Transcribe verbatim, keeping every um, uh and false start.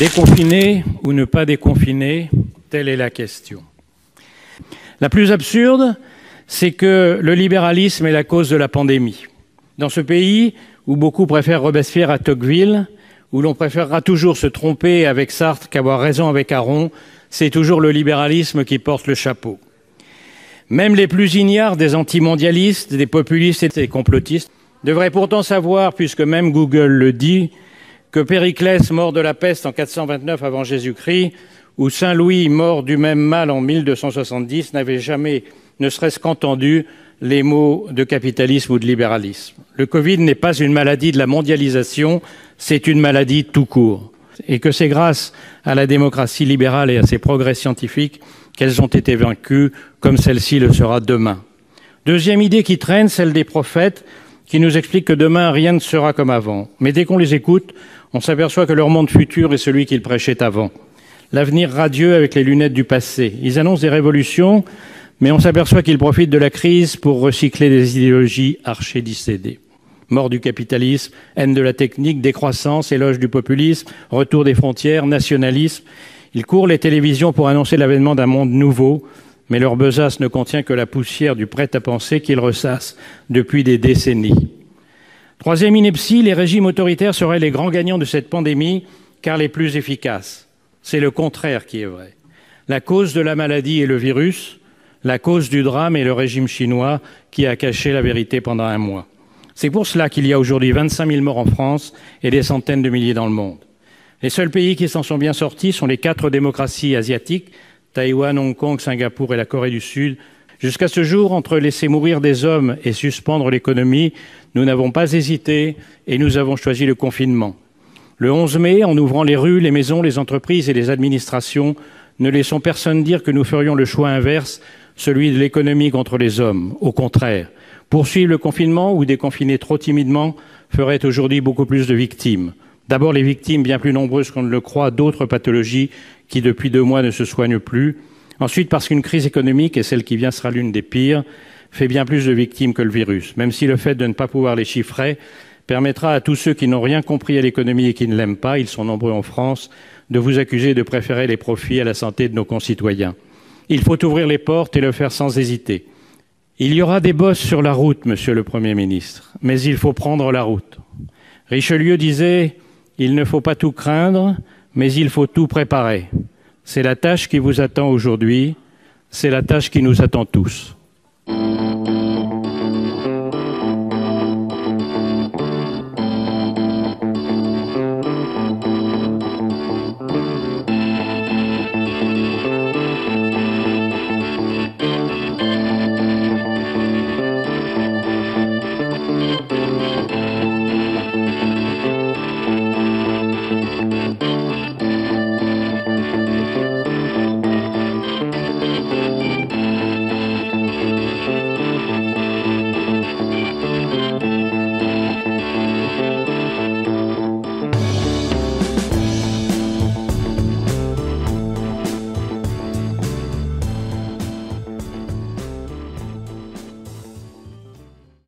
Déconfiner ou ne pas déconfiner, telle est la question. La plus absurde, c'est que le libéralisme est la cause de la pandémie. Dans ce pays où beaucoup préfèrent Robespierre à Tocqueville, où l'on préférera toujours se tromper avec Sartre qu'avoir raison avec Aron, c'est toujours le libéralisme qui porte le chapeau. Même les plus ignares des antimondialistes, des populistes et des complotistes devraient pourtant savoir, puisque même Google le dit, que Périclès, mort de la peste en quatre cent vingt-neuf avant Jésus-Christ, ou Saint Louis, mort du même mal en mille deux cent soixante-dix, n'avaient jamais, ne serait-ce qu'entendu, les mots de capitalisme ou de libéralisme. Le Covid n'est pas une maladie de la mondialisation, c'est une maladie tout court. Et que c'est grâce à la démocratie libérale et à ses progrès scientifiques qu'elles ont été vaincues, comme celle-ci le sera demain. Deuxième idée qui traîne, celle des prophètes, qui nous expliquent que demain, rien ne sera comme avant. Mais dès qu'on les écoute, on s'aperçoit que leur monde futur est celui qu'ils prêchaient avant. L'avenir radieux avec les lunettes du passé. Ils annoncent des révolutions, mais on s'aperçoit qu'ils profitent de la crise pour recycler des idéologies archi-dissédées. Mort du capitalisme, haine de la technique, décroissance, éloge du populisme, retour des frontières, nationalisme. Ils courent les télévisions pour annoncer l'avènement d'un monde nouveau, mais leur besace ne contient que la poussière du prêt-à-penser qu'ils ressassent depuis des décennies. Troisième ineptie, les régimes autoritaires seraient les grands gagnants de cette pandémie, car les plus efficaces. C'est le contraire qui est vrai. La cause de la maladie est le virus, la cause du drame est le régime chinois qui a caché la vérité pendant un mois. C'est pour cela qu'il y a aujourd'hui vingt-cinq mille morts en France et des centaines de milliers dans le monde. Les seuls pays qui s'en sont bien sortis sont les quatre démocraties asiatiques, Taïwan, Hong Kong, Singapour et la Corée du Sud. Jusqu'à ce jour, entre laisser mourir des hommes et suspendre l'économie, nous n'avons pas hésité et nous avons choisi le confinement. Le onze mai, en ouvrant les rues, les maisons, les entreprises et les administrations, ne laissons personne dire que nous ferions le choix inverse, celui de l'économie contre les hommes. Au contraire, poursuivre le confinement ou déconfiner trop timidement ferait aujourd'hui beaucoup plus de victimes. D'abord, les victimes, bien plus nombreuses qu'on ne le croit, d'autres pathologies qui, depuis deux mois, ne se soignent plus. Ensuite, parce qu'une crise économique, et celle qui vient sera l'une des pires, fait bien plus de victimes que le virus, même si le fait de ne pas pouvoir les chiffrer permettra à tous ceux qui n'ont rien compris à l'économie et qui ne l'aiment pas, ils sont nombreux en France, de vous accuser de préférer les profits à la santé de nos concitoyens. Il faut ouvrir les portes et le faire sans hésiter. Il y aura des bosses sur la route, monsieur le Premier ministre, mais il faut prendre la route. Richelieu disait « Il ne faut pas tout craindre, mais il faut tout préparer ». C'est la tâche qui vous attend aujourd'hui, c'est la tâche qui nous attend tous.